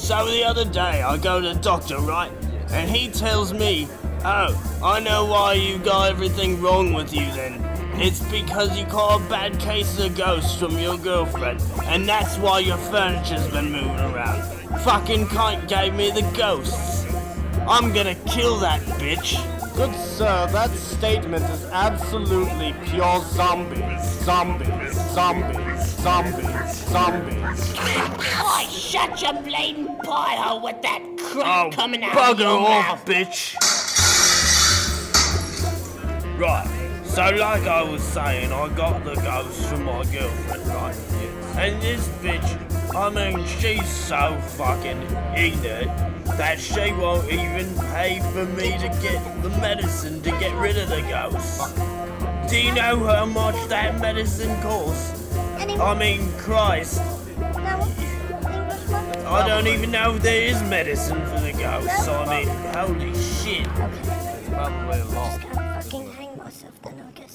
So the other day I go to the doctor, right? And he tells me, oh, I know why you got everything wrong with you then. It's because you caught a bad case of ghosts from your girlfriend, and that's why your furniture's been moving around. Fucking kite gave me the ghosts. I'm gonna kill that bitch. Good sir, that statement is absolutely pure zombies. Zombies, zombies, zombies, zombies. Oi, shut your blatant pie hole with that crap coming out of Bugger your off, mouth. bitch. Right, so like I was saying, I got the ghost from my girlfriend, right? And this bitch, I mean, she's so fucking ignorant that she won't even pay for me to get the medicine to get rid of the ghost. Do you know how much that medicine costs? I mean, Christ. I don't even know if there is medicine for the ghosts. I mean, holy shit. It's probably a lot. Just gotta fucking hang myself then, I guess.